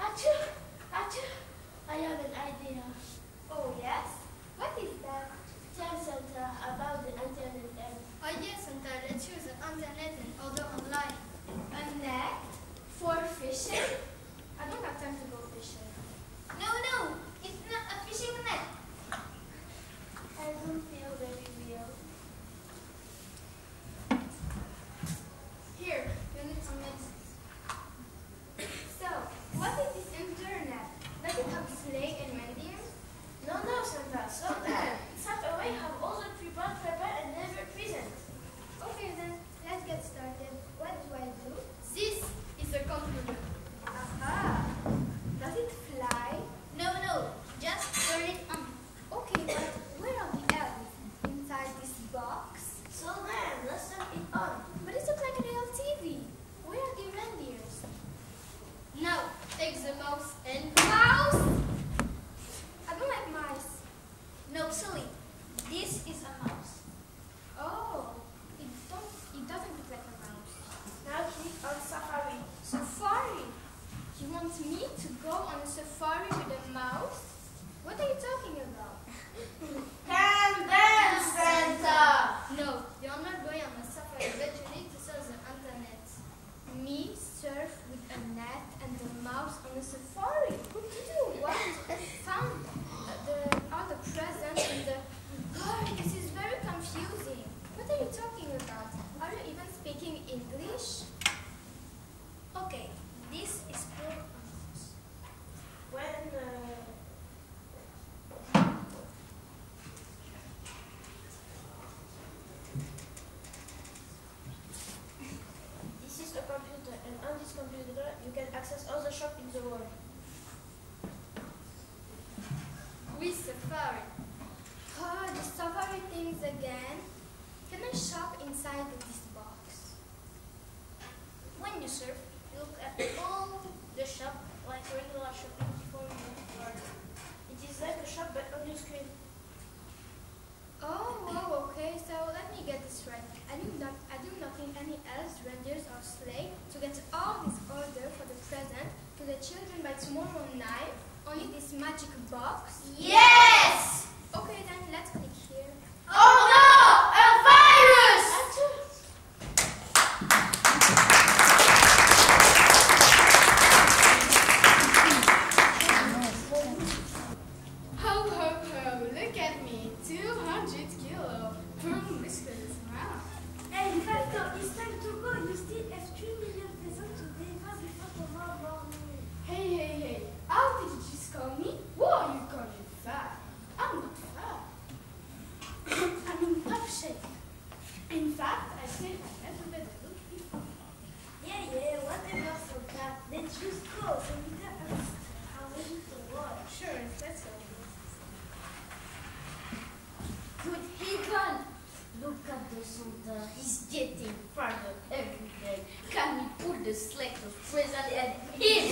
Achoo! Achoo! I have an idea. Oh, yes? What is that? Tell Santa about the internet app. Oh, yes, Santa. Let's use the internet and order online. A net for fishing? I don't have time to go fishing. No, it's not a fishing net. I don't feel very real. Here, you need some medicine. So, what is this internet? Does it have sleigh and reindeer? No, Santa, slow down. Santa away have all the prepared paper and never present. Okay then, let's get started. What do I do? This is a computer. Aha! Does it fly? No, just turn it on. Okay, but where are the elves? Inside this box? Slow down, let's turn it on. But it looks like a real TV. Where are the reindeers? Now, take the mouse and mouse! I don't like mice. No, silly. This is a mouse. Oh, it doesn't look like a mouse. Now click on Safari. Safari? You want me to go on a safari with a mouse? What are you talking about? Can dance, Santa! No, you're not going on a safari, but you need to surf the internet. Me surf with a net and a mouse on a safari? Who did you what? Found all the presents and the... Oh, this is very confusing. What are you talking about? Are you even speaking English? Okay, this is pure nonsense. This is a computer, and on this computer you can access all the shops in the world. With Safari. Oh, the Safari things again. Can I shop inside this box? When you surf, you look at all the shop like regular shopping before you order. It is like a shop but on your screen. Oh, okay. So let me get this right. I do nothing any else, reindeers or sleigh, to get all this order for the present to the children by tomorrow night. Only this magic box. Yes! Okay, then let's click here. Oh no! A virus! Ho, ho, ho, look at me, 200 kilo, boom, whiskers, wow. Hey, Victor, it's time to go. You still have 3 million pesos to deliver before tomorrow morning. Hey, how did you just call me? What are you calling fat? I'm not fat. I'm in top shape. In fact, I think I never met a look before. Yeah, whatever for that. Let's just go. So we can are ready to watch. Sure, let's go. Good heaven! Look at the Santa. He's getting farther every day. Can we pull the slack of present and hit?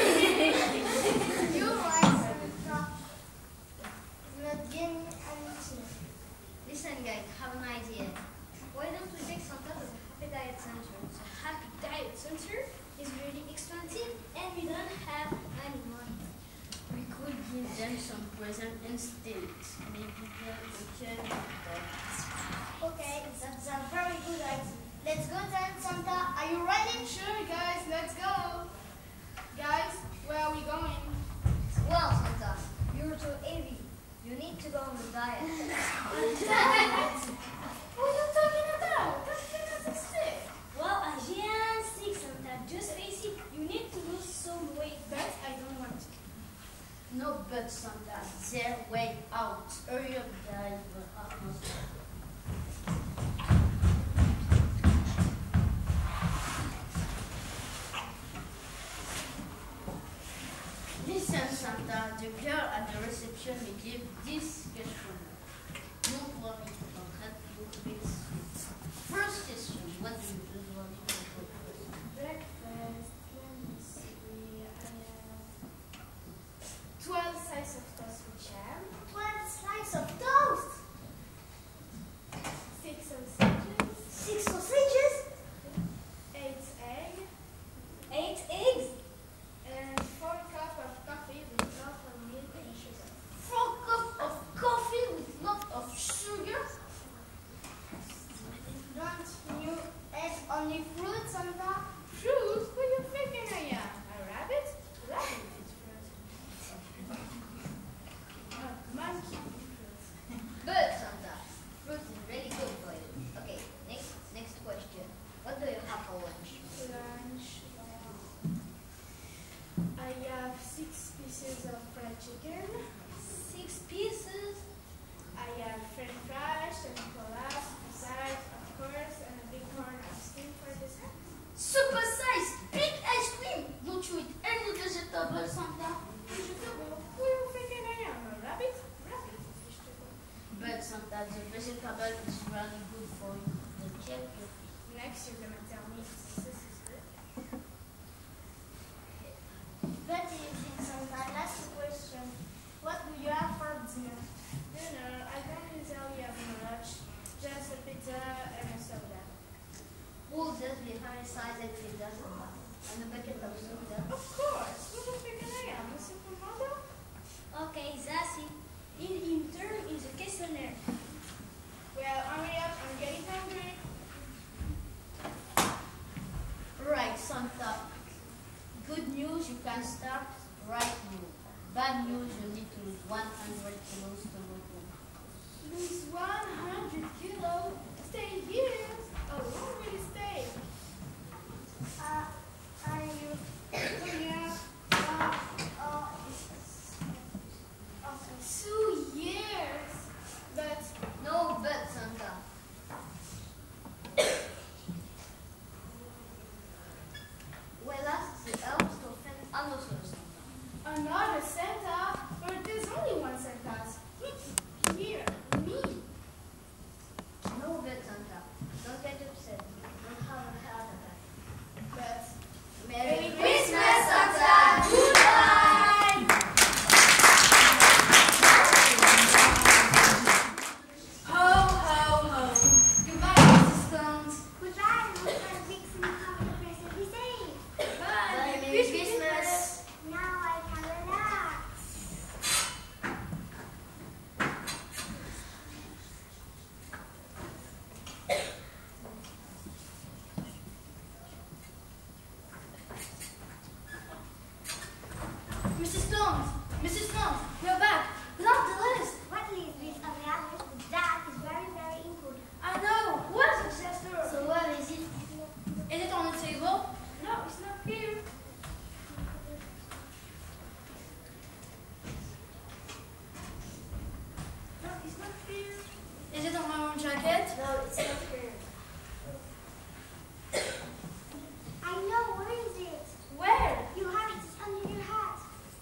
You like Santa. Not getting anything. Listen, guys, have an idea. Why don't we take Santa to the Happy Diet Center? The Happy Diet Center is really expensive and we don't have any money. We could give them some present instead. Maybe then we can Okay, that's a very good idea. Let's go then, Santa. Are you ready? Sure, guys, let's go. Guys, where are we going? Well, Santa, you're too heavy. You need to go on a diet. What are you talking about? That cannot exist. Well, a giant stick, Santa. Just face it. You need to lose some weight. But I don't want to. No, but Santa, their way out. Hurry up, guys. We're almost there. Listen, Santa, the girl at the reception me gave this question. Non promis, en train de trouver suite. First question, what do you do when you go for Breakfast. Let me see. 12 slices of toast with jam. 12 slices of toast. Santa. The vegetable is really good for you. The check your feet. Next, you're gonna tell me if this is good. Good evening, Santa. Last question. What do you have for dinner? Dinner, I don't usually have much. Just a pizza and a soda. Will just be very size and pizza soda. And a bucket of soda. Of course. What do you think I am? A supermodel? Okay, Zassi. In turn is a questionnaire. Well, hurry up. I'm getting hungry. Right, Santa. Good news, you can start right now. Bad news, you need to lose 100 kilos to go home. Lose 100 kilos. Stay here. Oh, won't really stay. Okay. 2 years. But No bet, Santa. Well, that's the elves to offend another Santa. another Santa? But there's only one Santa. Here, me. No bet, Santa. Don't get upset. Don't have a heart attack. But Merry Christmas, Santa! Goodbye! Ho, ho, ho. Goodbye, Mrs. Stones. Goodbye. I'm gonna fix some coffee present we saved. Bye. Merry Christmas. Now I can relax. Mrs. Stones. Mrs. Stones, you're back. Love the list. What is this on the other? That is very, very important. I know. What a disaster. So what is it? Is it on the table? No, it's not here. No, it's not here. Is it on my own jacket? No, it's not here. I know. Where is it? Where? You have it. It's under your hat.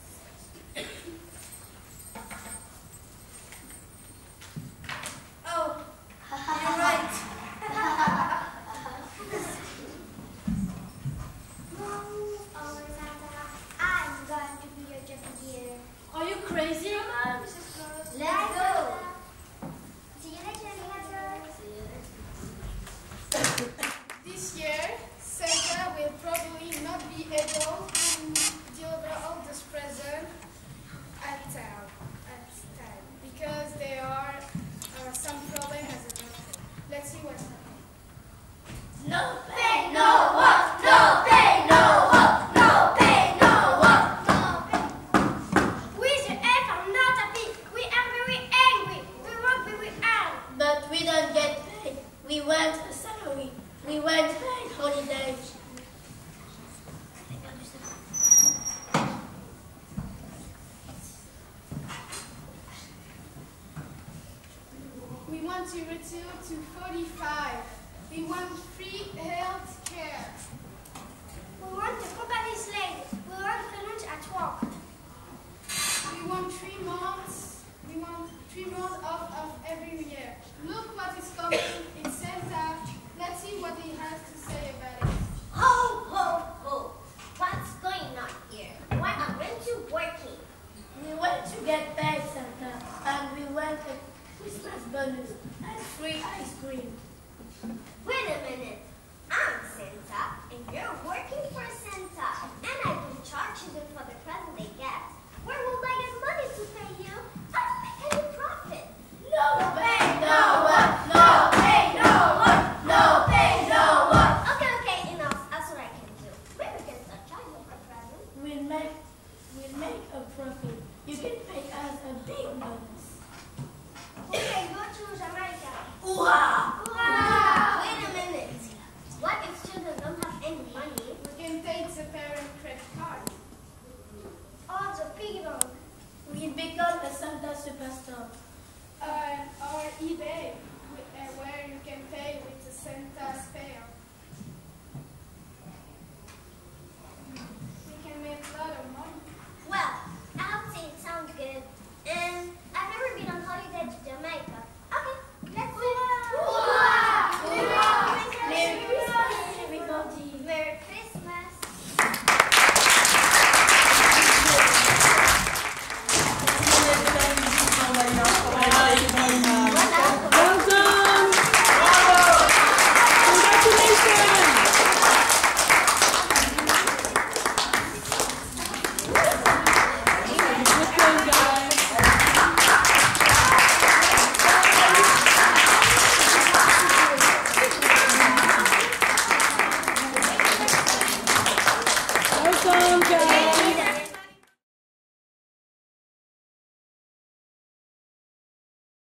Oh, you're right. Move over, Santa. I'm going to be your deputy. Are you crazy? Come on, Mrs. Claus. Let's go. See you later, alligator. This year, Santa will probably not be able to deliver all those presents at time because there are some problems as a result. Let's see what's happening. No pay, no work. No pay, no work. No pay, no work. No pay. With the F, I'm not happy. We are very angry. We work very hard. But we don't get paid. We want a salary. We want paid holidays. We want to return to 45. We want free health care. We want the company slave. We want the lunch at work. We want 3 months. We want 3 months of every year. Look what is coming in Santa. Let's see what he has to say about it. Ho, ho, ho. What's going on here? Why aren't you working? We want to get paid, Santa, and we want a Christmas bonus and free ice cream. Wait a minute. I'm Santa, and you're working for Santa. And I don't charge you for the present they get. Where will I get money to pay you? I don't make any profit. No pay, no work. No pay, no work. No pay, no work. Okay, enough. That's what I can do. Maybe we can start charging for presents. We'll make a profit. You can pay us a big bonus. Okay, go choose America. Hoorah! Hurrah! Wait a minute. What if children don't have any money? We can take Santa.